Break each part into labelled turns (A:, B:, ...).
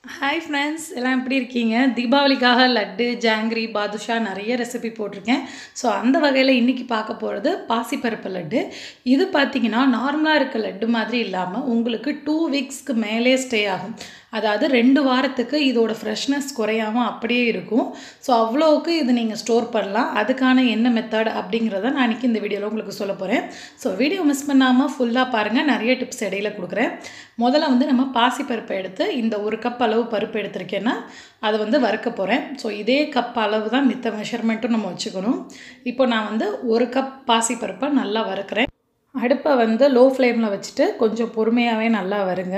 A: Hi friends எல்லாம் எப்படி இருக்கீங்க? தீபாவளிக்காக லட்டு, ஜாங்கிரி, பாதுஷா நிறைய ரெசிபி போட்டிருக்கேன். ஸோ அந்த வகையில் இன்றைக்கி பார்க்க போகிறது பாசிப்பருப்பு லட்டு. இது பார்த்திங்கன்னா நார்மலாக இருக்க லட்டு மாதிரி இல்லாமல் உங்களுக்கு 2 வீக்ஸ்க்கு மேலே ஸ்டே ஆகும். அதாவது 2 வாரத்துக்கு இதோட ஃப்ரெஷ்னஸ் குறையாமல் அப்படியே இருக்கும். ஸோ அவ்வளோவுக்கு இது நீங்கள் ஸ்டோர் பண்ணலாம். அதுக்கான என்ன மெத்தட் அப்படிங்கிறத நான் இன்றைக்கி இந்த வீடியோவில் உங்களுக்கு சொல்ல போகிறேன். ஸோ வீடியோ மிஸ் பண்ணாமல் ஃபுல்லாக பாருங்கள். நிறைய டிப்ஸ் இடையில கொடுக்குறேன். முதல்ல நம்ம பாசிப்பருப்பை எடுத்து இந்த 1 கப் அளவு பருப்பு எடுத்திருக்கேன்னா அதை வறுக்க போகிறேன். ஸோ இதே கப் அளவு தான் மித்த மெஷர்மெண்ட்டும் நம்ம வச்சுக்கணும். இப்போ நான் 1 கப் பாசிப்பருப்பை நல்லா வறுக்கிறேன். அடுப்பை லோ ஃப்ளேமில் வச்சுட்டு கொஞ்சம் பொறுமையாகவே நல்லா வருங்க.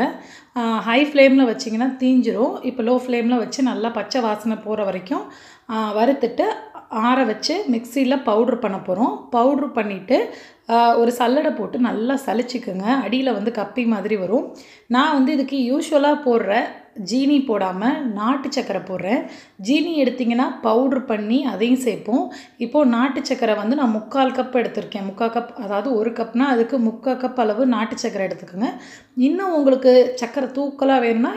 A: ஹை ஃப்ளேமில் வச்சிங்கன்னா தீஞ்சிரும். இப்போ லோ ஃப்ளேமில் வச்சு நல்லா பச்சை வாசனை போகிற வரைக்கும் வறுத்துட்டு ஆற வச்சு மிக்சியில் பவுட்ரு பண்ண போகிறோம். பவுட்ரு பண்ணிவிட்டு ஒரு சல்லடை போட்டு நல்லா சலிச்சிக்குங்க. அடியில் கப்பி மாதிரி வரும். நான் இதுக்கு யூஸ்வலாக போடுற ஜீனி போடாமல் நாட்டு சக்கரை போடுறேன். ஜீனி எடுத்திங்கன்னா பவுட்ரு பண்ணி அதையும் சேர்ப்போம். இப்போது நாட்டு சக்கரை நான் 3/4 கப் எடுத்திருக்கேன். 3/4 கப், அதாவது 1 கப்னால் அதுக்கு 3/4 கப் அளவு நாட்டு சக்கரை எடுத்துக்கோங்க. இன்னும் உங்களுக்கு சக்கரை தூக்கலாக வேணும்னா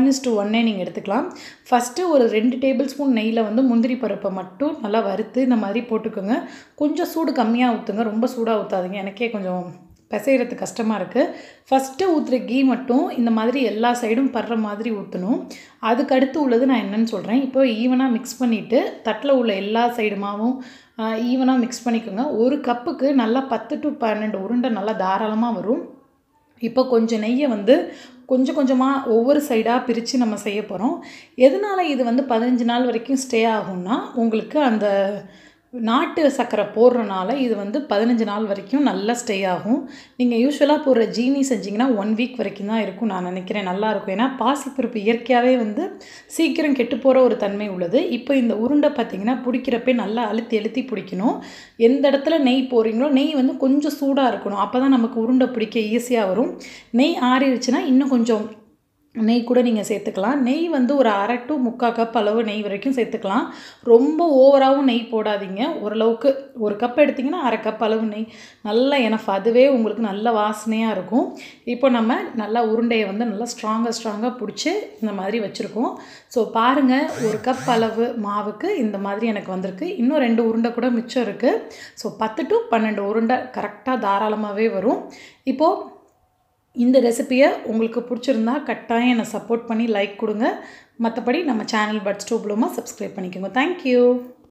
A: 1:1 நீங்கள் எடுத்துக்கலாம். ஃபஸ்ட்டு ஒரு 2 டேபிள் ஸ்பூன் நெய்யில் முந்திரி பருப்பை மட்டும் நல்லா வறுத்து இந்த மாதிரி போட்டுக்கோங்க. கொஞ்சம் சூடு கம்மியாக ஊற்றுங்க, ரொம்ப சூடாக ஊற்றாதீங்க. எனக்கே கொஞ்சம் பிசைகிறது கஷ்டமாக இருக்குது. ஃபஸ்ட்டு ஊற்றுற கீ மட்டும் இந்த மாதிரி எல்லா சைடும் படுற மாதிரி ஊற்றணும். அதுக்கடுத்து உள்ளது நான் என்னென்னு சொல்கிறேன். இப்போ ஈவனாக மிக்ஸ் பண்ணிவிட்டு தட்டில் உள்ள எல்லா சைடுமாவும் ஈவனாக மிக்ஸ் பண்ணிக்கோங்க. 1 கப்புக்கு நல்லா 10 to 12 உருண்டை நல்லா தாராளமாக வரும். இப்போ கொஞ்சம் நெய்யை கொஞ்சம் கொஞ்சமாக ஒவ்வொரு சைடாக பிரித்து நம்ம செய்ய போகிறோம். எதனால் இது 15 நாள் வரைக்கும் ஸ்டே ஆகும்னா, உங்களுக்கு அந்த நாட்டு சக்கரை போடுறனால இது 15 நாள் வரைக்கும் நல்லா ஸ்டே ஆகும். நீங்கள் யூஸ்வலாக போடுற ஜீனி செஞ்சிங்கன்னா 1 வீக் வரைக்கும் தான் இருக்கும் நான் நினைக்கிறேன். நல்லாயிருக்கும். ஏன்னா பாசிப்பருப்பு இயற்கையாகவே சீக்கிரம் கெட்டு போகிற ஒரு தன்மை உள்ளது. இப்போ இந்த உருண்டை பார்த்திங்கன்னா பிடிக்கிறப்பே நல்லா அழுத்தி அழுத்தி பிடிக்கணும். எந்த இடத்துல நெய் போடுறீங்களோ நெய் கொஞ்சம் சூடாக இருக்கணும். அப்போ தான் நமக்கு உருண்டை பிடிக்க ஈஸியாக வரும். நெய் ஆறிடுச்சுன்னா இன்னும் கொஞ்சம் நெய் கூட நீங்கள் சேர்த்துக்கலாம். நெய் ஒரு 1/2 to 3/4 கப் அளவு நெய் வரைக்கும் சேர்த்துக்கலாம். ரொம்ப ஓவராகவும் நெய் போடாதீங்க. ஓரளவுக்கு 1 கப் எடுத்திங்கன்னா 1/2 கப் அளவு நெய் நல்லா எனஃப். அதுவே உங்களுக்கு நல்ல வாசனையாக இருக்கும். இப்போ நம்ம நல்லா உருண்டையை நல்லா ஸ்ட்ராங்காக பிடிச்சி இந்த மாதிரி வச்சுருக்கோம். ஸோ பாருங்கள், 1 கப் அளவு மாவுக்கு இந்த மாதிரி எனக்கு வந்திருக்கு. இன்னும் 2 உருண்டை கூட மிச்சம் இருக்குது. ஸோ 10 to 12 உருண்டை கரெக்டாக தாராளமாகவே வரும். இப்போது இந்த ரெசிபியை உங்களுக்கு பிடிச்சிருந்தா கட்டாயம் என்னை சப்போர்ட் பண்ணி லைக் கொடுங்க. மற்றபடி நம்ம சேனல் பட்ஸ் டூ ப்ளூமா சப்ஸ்கிரைப் பண்ணிக்கோங்க. தேங்க்யூ.